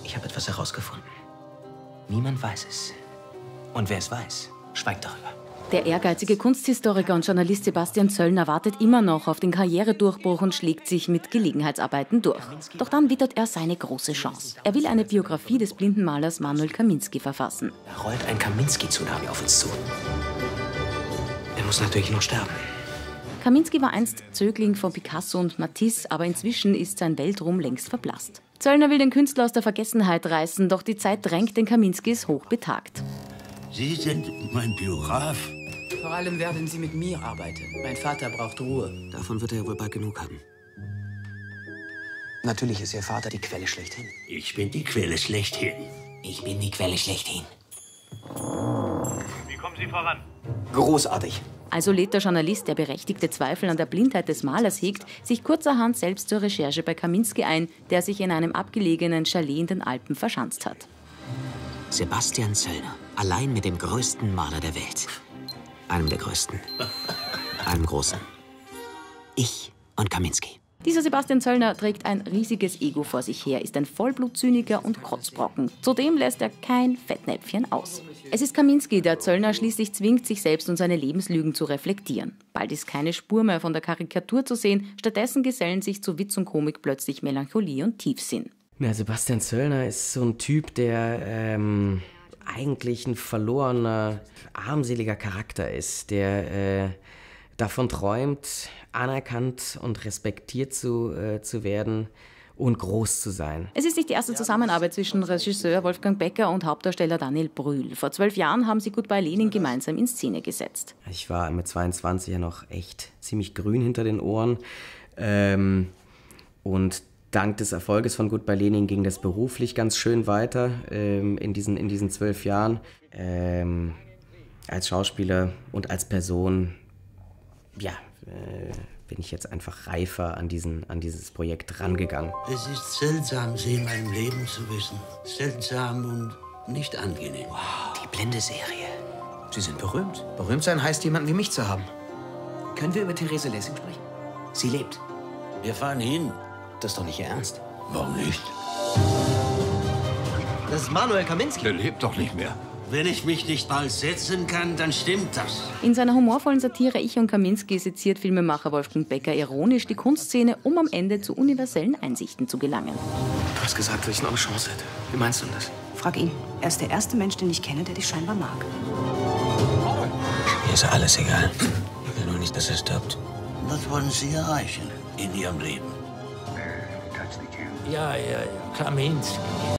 Ich habe etwas herausgefunden. Niemand weiß es. Und wer es weiß, schweigt darüber. Der ehrgeizige Kunsthistoriker und Journalist Sebastian Zöllner wartet immer noch auf den Karrieredurchbruch und schlägt sich mit Gelegenheitsarbeiten durch. Doch dann wittert er seine große Chance. Er will eine Biografie des blinden Malers Manuel Kaminski verfassen. Da rollt ein Kaminski-Tsunami auf uns zu. Er muss natürlich noch sterben. Kaminski war einst Zögling von Picasso und Matisse, aber inzwischen ist sein Weltruhm längst verblasst. Zöllner will den Künstler aus der Vergessenheit reißen, doch die Zeit drängt, denn Kaminski ist hochbetagt. Sie sind mein Biograf? Vor allem werden Sie mit mir arbeiten. Mein Vater braucht Ruhe. Davon wird er ja wohl bald genug haben. Natürlich ist Ihr Vater die Quelle schlechthin. Ich bin die Quelle schlechthin. Ich bin die Quelle schlechthin. Wie kommen Sie voran? Großartig. Also lädt der Journalist, der berechtigte Zweifel an der Blindheit des Malers hegt, sich kurzerhand selbst zur Recherche bei Kaminski ein, der sich in einem abgelegenen Chalet in den Alpen verschanzt hat. Sebastian Zöllner, allein mit dem größten Maler der Welt. Einem der größten. Einem großen. Ich und Kaminski. Dieser Sebastian Zöllner trägt ein riesiges Ego vor sich her, ist ein Vollblutzyniker und Kotzbrocken. Zudem lässt er kein Fettnäpfchen aus. Es ist Kaminski, der Zöllner schließlich zwingt, sich selbst und seine Lebenslügen zu reflektieren. Bald ist keine Spur mehr von der Karikatur zu sehen, stattdessen gesellen sich zu Witz und Komik plötzlich Melancholie und Tiefsinn. Ja, Sebastian Zöllner ist so ein Typ, der eigentlich ein verlorener, armseliger Charakter ist, der davon träumt, anerkannt und respektiert zu werden und groß zu sein. Es ist nicht die erste Zusammenarbeit zwischen Regisseur Wolfgang Becker und Hauptdarsteller Daniel Brühl. Vor 12 Jahren haben sie Goodbye Lenin gemeinsam in Szene gesetzt. Ich war mit 22 ja noch echt ziemlich grün hinter den Ohren. Und dank des Erfolges von Goodbye Lenin ging das beruflich ganz schön weiter in diesen 12 Jahren. Als Schauspieler und als Person, ja, bin ich jetzt einfach reifer an dieses Projekt rangegangen. Es ist seltsam, Sie in meinem Leben zu wissen. Seltsam und nicht angenehm. Wow, die Blinde-Serie. Sie sind berühmt. Berühmt sein heißt, jemanden wie mich zu haben. Können wir über Therese Lessing sprechen? Sie lebt. Wir fahren hin. Das ist doch nicht Ihr Ernst. Warum nicht? Das ist Manuel Kaminski. Der lebt doch nicht mehr. Wenn ich mich nicht bald setzen kann, dann stimmt das. In seiner humorvollen Satire Ich und Kaminski seziert Filmemacher Wolfgang Becker ironisch die Kunstszene, um am Ende zu universellen Einsichten zu gelangen. Du hast gesagt, dass ich noch eine Chance hätte. Wie meinst du denn das? Frag ihn. Er ist der erste Mensch, den ich kenne, der dich scheinbar mag. Mir ist alles egal. Ich will nur nicht, dass er stirbt. Was wollen Sie erreichen in Ihrem Leben? Ja, Kaminski.